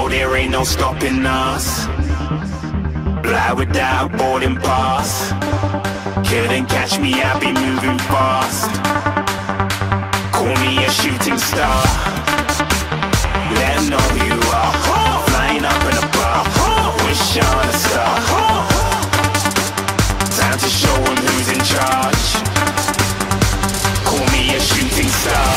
know there ain't no stopping us. Fly without boarding pass. Couldn't catch me, I'll be moving fast. Call me a shooting star. Let 'em know who you are. Flying up in a bar. Wish on a star. Time to show 'em who's in charge. Call me a shooting star.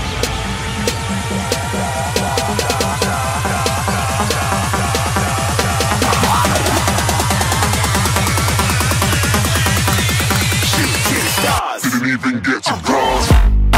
Shooting stars. Didn't even get to bronze.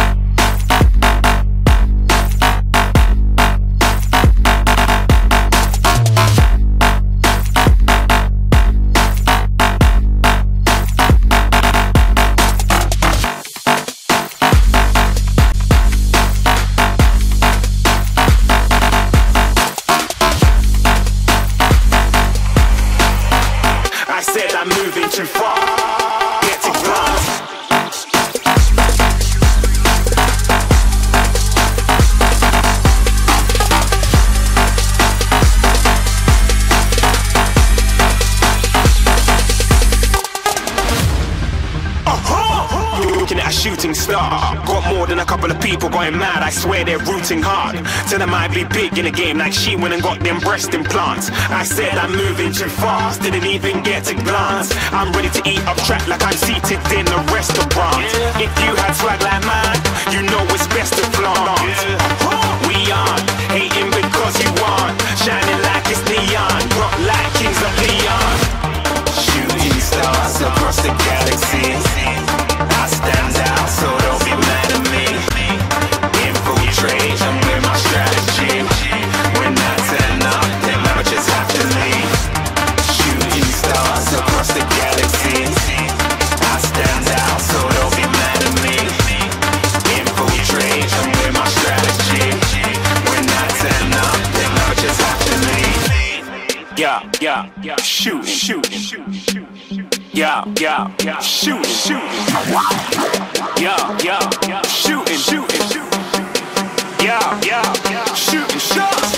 I said I'm moving too far. Get to glass. Looking at a shooting star. Got more than a couple of people going mad. I swear they're rooting hard. Tell them I'd be big in the game like she went and got them breast implants. I said I'm moving too fast. Didn't even get to glance. I'm ready to eat up track like I'm seated in a restaurant. If you had swag like mine, you know it's best to flaunt. We aren't hating because you aren't. Shining like it's neon. Rock like kings of Leon. Shooting stars across the galaxy. I stand out, so don't be mad at me. Infiltrate, I'm with my strategy. When I turn up, then I just have to leave. Shooting stars across the galaxy. I stand out, so don't be mad at me. Infiltrate, I'm with my strategy. When I turn up, then I just have to leave. Yeah, shooting. Yeah, shooting. Yeah, shooting. Yeah, shooting shots.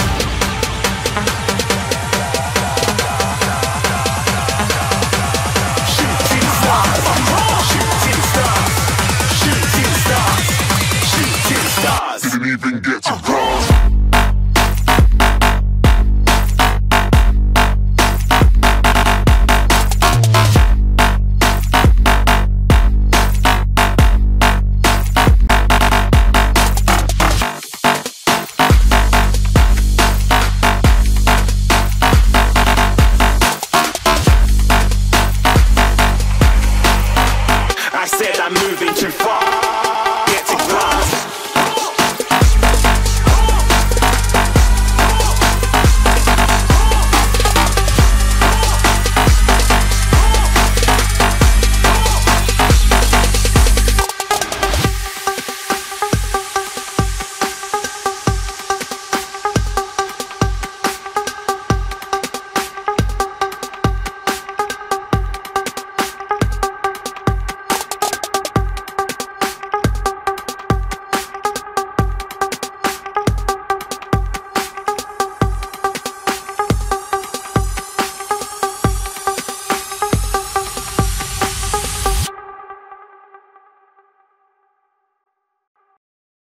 Shooting stars. Shooting stars. Didn't even get to bronze.